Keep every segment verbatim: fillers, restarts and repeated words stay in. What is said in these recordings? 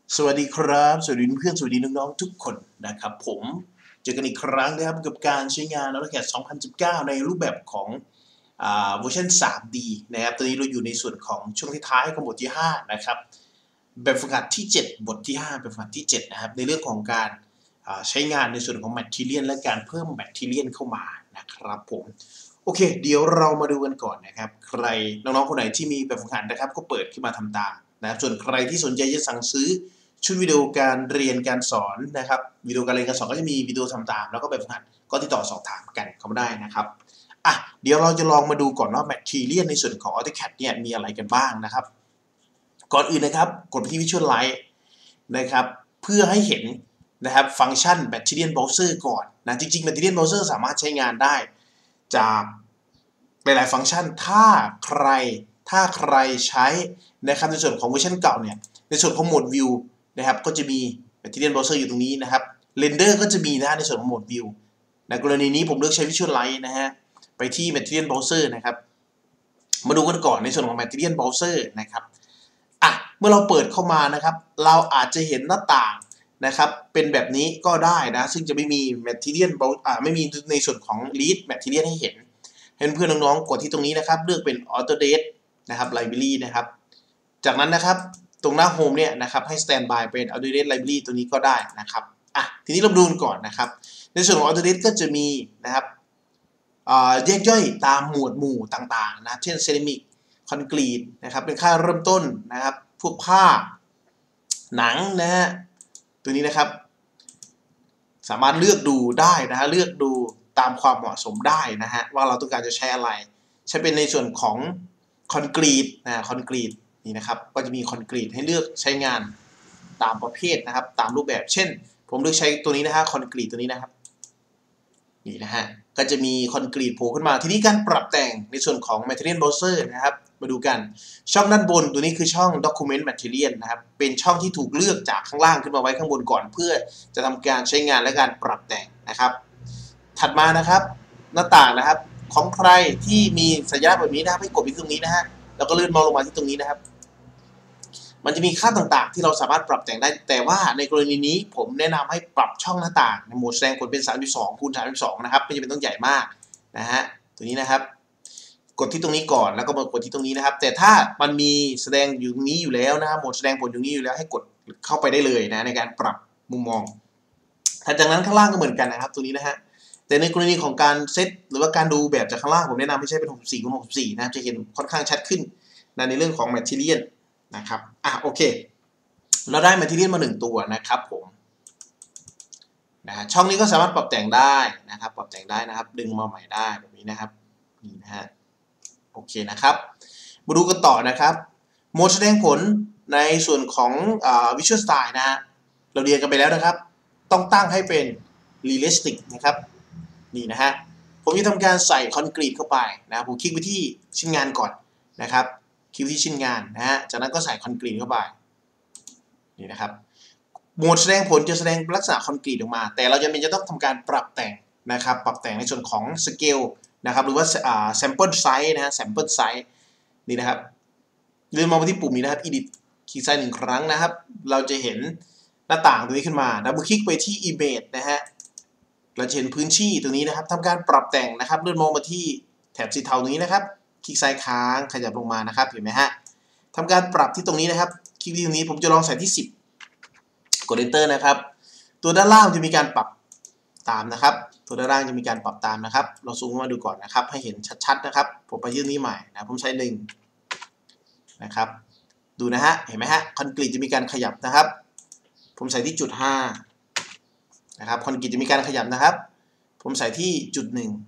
สวัสดีครับสวัสดีเพื่อนสวัสดีน้องๆทุกคนนะครับผมเจอกันอีกครั้งนะครับกับการใช้งาน AutoCAD สองพันสิบเก้าในรูปแบบของอ่าเวอร์ชัน ทรีดี นะครับตอนนี้เราอยู่ในส่วนของช่วงท้ายของบทที่ห้านะครับแบบฝึกหัดที่เจ็ดบทที่ห้าแบบฝึกหัดที่เจ็ดนะครับในเรื่องของการใช้งานในส่วนของ Material และการเพิ่ม Material เข้ามานะครับผมโอเคเดี๋ยวเรามาดูกันก่อนนะครับใครน้องๆคนไหนที่มีแบบฝึกหัดนะครับก็เปิดขึ้นมาทำตามนะส่วนใครที่สนใจจะสั่งซื้อชุดวิดีโอการเรียนการสอนนะครับวิดีโอการเรียนการสอนก็จะมีวิดีโอทำตามแล้วก็แบบฝึกหัดก็ติดต่อสอบถามกันเข้ามาได้นะครับอ่ะเดี๋ยวเราจะลองมาดูก่อนว่า Material ในส่วนของ AutoCAD เนี่ยมีอะไรกันบ้างนะครับก่อนอื่นนะครับกดไปที่ Visualize นะครับเพื่อให้เห็นนะครับฟังก์ชัน Material Browser ก่อนนะจริงๆ Material Browser สามารถใช้งานได้จากหลายๆฟังก์ชันถ้าใครถ้าใครใช้นะครับในส่วนของเวอร์ชันเก่าเนี่ยในส่วนของโหมด View นะครับก็จะมี Material Browser อยู่ตรงนี้นะครับ Render ก็จะมีนะในส่วนของโหมด View ในกรณีนี้ผมเลือกใช้ Visualize นะฮะไปที่ Material Browser นะครับมาดูกันก่อนในส่วนของ Material Browser นะครับอ่ะเมื่อเราเปิดเข้ามานะครับเราอาจจะเห็นหน้าต่างนะครับเป็นแบบนี้ก็ได้นะซึ่งจะไม่มี Material อ่าไม่มีในส่วนของ Lead Material ให้เห็นให้เพื่อนน้องๆกดที่ตรงนี้นะครับเลือกเป็น Autodesk นะครับ Library นะครับจากนั้นนะครับตรงหน้า Home เนี่ยนะครับให้ Standby เป็น Autodesk Library ตัวนี้ก็ได้นะครับอ่ะทีนี้เราดูก่อนนะครับในส่วนของ Autodesk ก็จะมีนะครับแยกย่อยตามหมวดหมู่ต่างๆนะเช่นเซรามิกคอนกรีตนะครับเป็นค่าเริ่มต้นนะครับพวกผ้าหนังนะฮะตัวนี้นะครับสามารถเลือกดูได้นะฮะเลือกดูตามความเหมาะสมได้นะฮะว่าเราต้องการจะใช้อะไรใช้เป็นในส่วนของคอนกรีตนะคอนกรีตนี่นะครับก็จะมีคอนกรีตให้เลือกใช้งานตามประเภทนะครับตามรูปแบบเช่นผมเลือกใช้ตัวนี้นะฮะคอนกรีตตัวนี้นะครับนี่นะฮะก็จะมีคอนกรีตโผล่ขึ้นมาทีนี้การปรับแต่งในส่วนของ Material Browser นะครับมาดูกันช่องด้านบนตัวนี้คือช่อง Document Material นะครับเป็นช่องที่ถูกเลือกจากข้างล่างขึ้นมาไว้ข้างบนก่อนเพื่อจะทำการใช้งานและการปรับแต่งนะครับถัดมานะครับหน้าต่างนะครับของใครที่มีสัญลักษณ์แบบนี้นะครับให้กดไปตรงนี้นะฮะแล้วก็เลื่อนมองลงมาที่ตรงนี้นะครับมันจะมีค่าต่างๆที่เราสามารถปรับแต่งได้แต่ว่าในกรณีนี้ผมแนะนำให้ปรับช่องหน้าต่างในโหมดแสดงผลเป็นสามสิบสองคูณสามสิบสองนะครับไม่จำเป็นต้องใหญ่มากนะฮะตัวนี้นะครับกดที่ตรงนี้ก่อนแล้วก็มากดที่ตรงนี้นะครับแต่ถ้ามันมีแสดงอยู่ตรงนี้อยู่แล้วนะครับโหมดแสดงผลอยู่นี้อยู่แล้วให้กดเข้าไปได้เลยนะในการปรับมุมมองถัดจากนั้นข้างล่างก็เหมือนกันนะครับตัวนี้นะฮะแต่ในกรณีของการเซตหรือว่าการดูแบบจากข้างล่างผมแนะนำให้ใช้เป็นหกสิบสี่คูณหกสิบสี่นะครับจะเห็นค่อนข้างชัดขึ้นในเรื่องของ Material นะครับอ่ะโอเคเราได้ Material มาหนึ่งตัวนะครับผมนะช่องนี้ก็สามารถปรับแต่งได้นะครับปรับแต่งได้นะครับดึงมาใหม่ได้แบบนี้นะครับนี่นะฮะโอเคนะครับมาดูกันต่อนะครับโหมดแสดงผลในส่วนของ Visual Style นะฮะเราเรียนกันไปแล้วนะครับต้องตั้งให้เป็น Realistic นะครับนี่นะฮะผมจะทำการใส่คอนกรีตเข้าไปนะผมคลิกไปที่ชิ้นงานก่อนนะครับคลิกไปที่ชิ้นงานนะฮะจากนั้นก็ใส่คอนกรีตเข้าไปนี่นะครับโหมดแสดงผลจะแสดงลักษณะคอนกรีตออกมาแต่เราจะเป็นจะต้องทำการปรับแต่งนะครับปรับแต่งในส่วนของสเกลนะครับหรือว่า sample size นะฮะ sample size นี่นะครับเลื่อนมองไปที่ปุ่มนี้นะครับ edit คลิกซ้ายหนึ่งครั้งนะครับเราจะเห็นหน้าต่างตรงนี้ขึ้นมาดับเบิลคลิกไปที่ image นะฮะเราจะเห็นพื้นที่ตรงนี้นะครับทำการปรับแต่งนะครับเลื่อนมองมาที่แถบสีเทาตรงนี้นะครับคลิกซ้ายค้างขยับลงมานะครับเห็นไหมฮะทำการปรับที่ตรงนี้นะครับคลิกที่ตรงนี้ผมจะลองใส่ที่สิบกด Enter นะครับตัวด้านล่างจะมีการปรับตามนะครับตัวด้านล่างจะมีการปรับตามนะครับเราซูมมาดูก่อนนะครับให้เห็นชัดๆนะครับผมไปยื่นนี้ใหม่นะผมใช้หนึ่งนะครับดูนะฮะเห็นไหมฮะคอนกรีตจะมีการขยับนะครับผมใส่ที่จุดห้านะครับคอนกรีตจะมีการขยับนะครับผมใส่ที่จุดหนึ่ง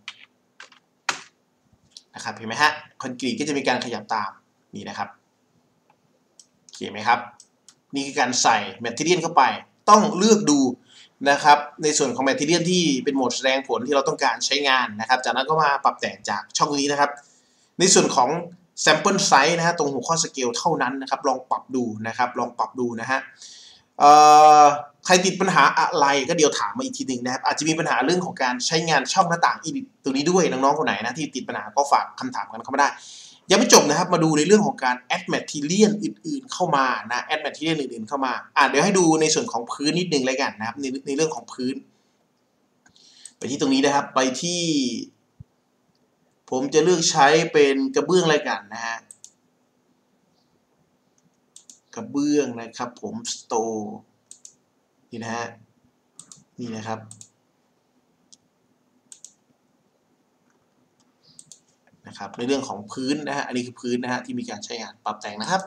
นะครับเห็นไหมฮะคอนกรีตก็จะมีการขยับตามนี่นะครับเห็นไหมครับนี่คือการใส่แมทเทียลเข้าไปต้องเลือกดูนะครับในส่วนของแมทเทียลที่เป็นโหมดแสดงผลที่เราต้องการใช้งานนะครับจากนั้นก็มาปรับแต่งจากช่องนี้นะครับในส่วนของ sample size นะฮะตรงหัวข้อสเกลเท่านั้นนะครับลองปรับดูนะครับลองปรับดูนะฮะใครติดปัญหาอะไรก็เดี๋ยวถามมาอีกทีหนึ่งนะครับอาจจะมีปัญหาเรื่องของการใช้งานช่องหน้าต่าง edit ตัวนี้ด้วยน้องๆคนไหนนะที่ติดปัญหาก็ฝากคำถามกันเข้ามาได้ยังไม่จบนะครับมาดูในเรื่องของการ add material อื่นๆเข้ามานะ add material อื่นๆเข้ามาอ่ะเดี๋ยวให้ดูในส่วนของพื้นนิดนึงเลยกันนะครับในในเรื่องของพื้นไปที่ตรงนี้นะครับไปที่ผมจะเลือกใช้เป็นกระเบื้องอะไรกันนะฮะกระเบื้องนะครับผม store นี่นะฮะนี่นะครับนะครับในเรื่องของพื้นนะฮะอันนี้คือพื้นนะฮะที่มีการใช้งานปรับแต่งนะครับ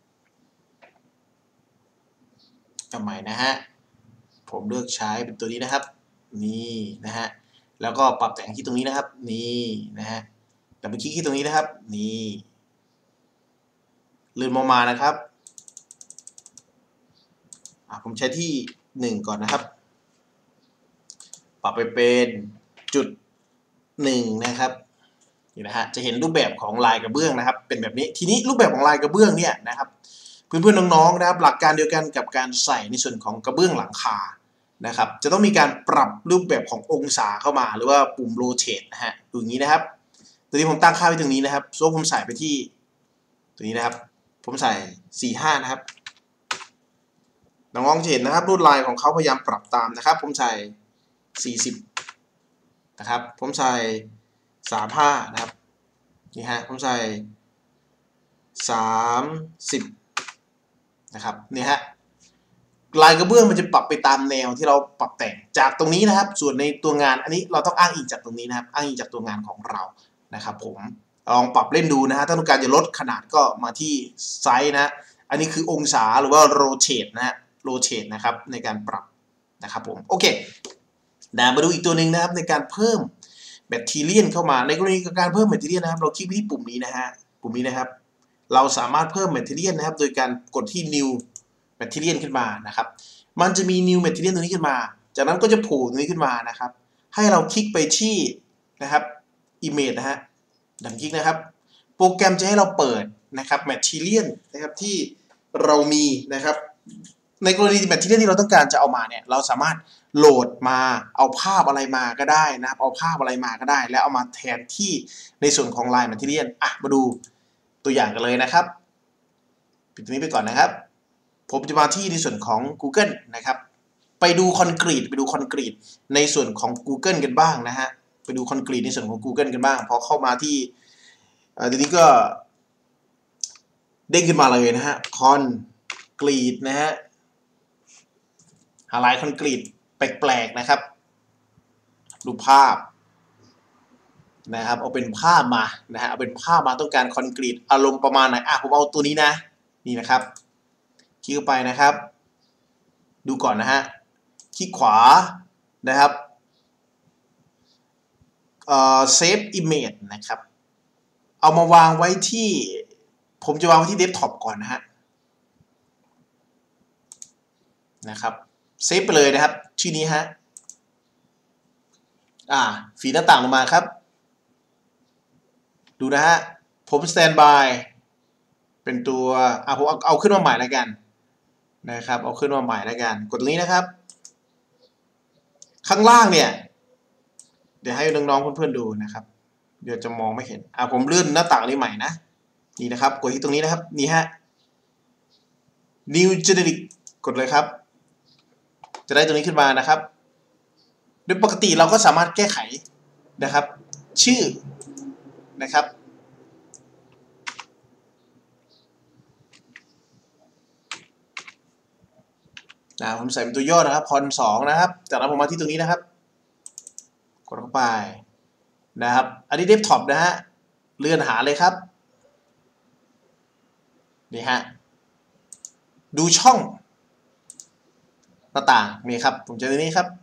ทำไมนะฮะผมเลือกใช้เป็นตัวนี้นะครับนี่นะฮะแล้วก็ปรับแต่งที่ตรงนี้นะครับนี่นะฮะดับเบิลคลิกที่ตรงนี้นะครับนี่เลื่อนมานะครับผมใช้ที่หนึ่งก่อนนะครับปรับไปเป็นจุดหนึ่งนะครับนี่นะฮะจะเห็นรูปแบบของลายกระเบื้องนะครับเป็นแบบนี้ทีนี้รูปแบบของลายกระเบื้องเนี่ยนะครับเพื่อนๆน้องๆนะครับหลักการเดียวกันกับการใส่ในส่วนของกระเบื้องหลังคานะครับจะต้องมีการปรับรูปแบบขององศาเข้ามาหรือว่าปุ่ม rotate นะฮะดูอย่างนี้นะครับตัวนี้ผมตั้งค่าไว้ตรงนี้นะครับโซ่ผมใส่ไปที่ตัวนี้นะครับผมใส่สี่สิบห้านะครับน้องๆจะเห็นนะครับรูปลายของเขาพยายามปรับตามนะครับผมใส่สี่สิบนะครับผมใส่สามสิบห้านะครับนี่ฮะผมใส่สามสิบนะครับนี่ฮะลายกระเบื้องมันจะปรับไปตามแนวที่เราปรับแต่งจากตรงนี้นะครับส่วนในตัวงานอันนี้เราต้องอ้างอิงจากตรงนี้นะครับอ้างอิงจากตัวงานของเรานะครับผมลองปรับเล่นดูนะฮะถ้าต้องการจะลดขนาดก็มาที่ไซส์นะอันนี้คือองศาหรือว่า rotate นะฮะ rotate นะครับในการปรับนะครับผมโอเคนะมาดูอีกตัวหนึ่งนะครับในการเพิ่มแบตเตอรี่เข้ามาในกรณีการเพิ่มแบตเตอรี่นะครับเราคลิกไปที่ปุ่มนี้นะฮะปุ่มนี้นะครับเราสามารถเพิ่มแบตเตอรี่นะครับโดยการกดที่ new แบตเตอรี่ขึ้นมานะครับมันจะมี new แบตเตอรี่ตัวนี้ขึ้นมาจากนั้นก็จะโผล่ตัวนี้ขึ้นมานะครับให้เราคลิกไปที่นะครับ image นะฮะดับคลิกนะครับโปรแกรมจะให้เราเปิดนะครับแบตเตอรี่นะครับที่เรามีนะครับในกรณีแบตเตอรี่ที่เราต้องการจะเอามาเนี่ยเราสามารถโหลดมาเอาภาพอะไรมาก็ได้นะครับเอาภาพอะไรมาก็ได้แล้วเอามาแทนที่ในส่วนของลายแบตเตอรี่อ่ะมาดูตัวอย่างกันเลยนะครับปิดตรงนี้ไปก่อนนะครับผมจะมาที่ในส่วนของ Google นะครับไปดูคอนกรีตไปดูคอนกรีตในส่วนของ Google กันบ้างนะฮะไปดูคอนกรีตในส่วนของ Google กันบ้างพอเข้ามาที่ทีนี้ก็เด้งขึ้นมาเลยนะฮะคอนกรีตนะฮะหาลายคอนกรีตแปลกๆนะครับดูภาพนะครับเอาเป็นภาพมานะฮะเอาเป็นภาพมาต้องการคอนกรีตอารมณ์ประมาณไหนอ่ะผมเอาตัวนี้นะนี่นะครับคลิกเข้าไปนะครับดูก่อนนะฮะคลิกขวานะครับเอ่อ save image นะครับเอามาวางไว้ที่ผมจะวางไว้ที่เดสก์ท็อปก่อนนะฮะนะครับเซฟไปเลยนะครับชื่อนี้ฮะอ่าฝีหน้าต่างลงมาครับดูนะฮะผมสแตนบายเป็นตัวอ่าผมเอาเอาขึ้นมาใหม่แล้วกันนะครับเอาขึ้นมาใหม่แล้วกันกดตรงนี้นะครับข้างล่างเนี่ยเดี๋ยวให้น้องๆเพื่อนๆดูนะครับเดี๋ยวจะมองไม่เห็นอ่าผมเลื่อนหน้าต่างนี้ใหม่นะนี่นะครับกดที่ตรงนี้นะครับนี่ฮะ New Generic กดเลยครับจะได้ตรงนี้ขึ้นมานะครับโดยปกติเราก็สามารถแก้ไขนะครับชื่อนะครับนะผมใส่เป็นตัวย่อนะครับคอนสองนะครับจากนั้นผมมาที่ตรงนี้นะครับกดเข้าไปนะครับอันนี้เดสก์ท็อปนะฮะเลื่อนหาเลยครับนี่ฮะดูช่องหน้าต่างนี่ครับผมจะตัวนี้ครับ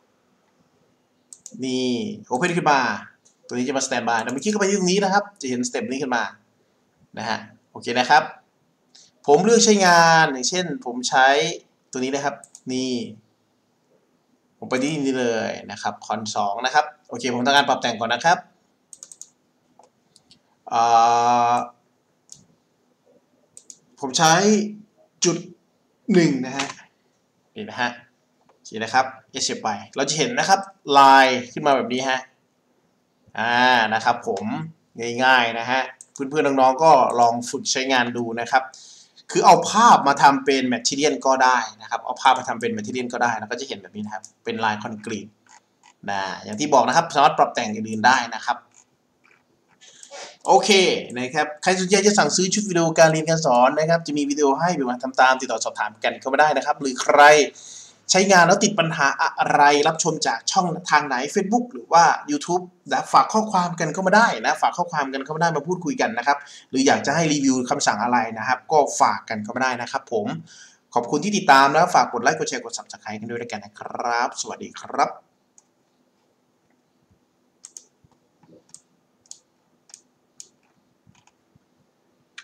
นี่โอเพนขึ้นมาตัวนี้จะมาสแตนบายแต่เมื่อกี้ก็ไปที่ตรงนี้นะครับจะเห็นสเต็ปนี้ขึ้นมานะฮะโอเคนะครับผมเลือกใช้งานอย่างเช่นผมใช้ตัวนี้นะครับนี่ผมไปที่นี่เลยนะครับคอนสองนะครับโอเคผมทำการปรับแต่งก่อนนะครับผมใช้จุดหนึ่งนะฮะนี่นะฮะนี่นะครับเอชไปเราจะเห็นนะครับลายขึ้นมาแบบนี้ฮะอ่านะครับผมง่ายๆนะฮะเพื่อนๆน้องๆก็ลองฝึกใช้งานดูนะครับคือเอาภาพมาทำเป็นแมทเทียลก็ได้นะครับเอาภาพมาทำเป็นแมทเทียลก็ได้แล้วก็จะเห็นแบบนี้นะครับเป็นลายคอนกรีตนะอย่างที่บอกนะครับสามารถปรับแต่งอื่นๆได้นะครับโอเคนะครับใครสนใจจะสั่งซื้อชุดวิดีโอการเรียนการสอนนะครับจะมีวิดีโอให้ไปมาทำตามติดต่อสอบถามกันเข้ามาได้นะครับหรือใครใช้งานแล้วติดปัญหาอะไรรับชมจากช่องทางไหน Facebook หรือว่า YouTube นะฝากข้อความกันเข้ามาได้นะฝากข้อความกันเข้ามาได้มาพูดคุยกันนะครับหรืออยากจะให้รีวิวคำสั่งอะไรนะครับก็ฝากกันเข้ามาได้นะครับผมขอบคุณที่ติดตามนะฝากกดไลค์กดแชร์กด ซับสไครบ์ กันด้วยแล้วกันนะครับสวัสดีครับ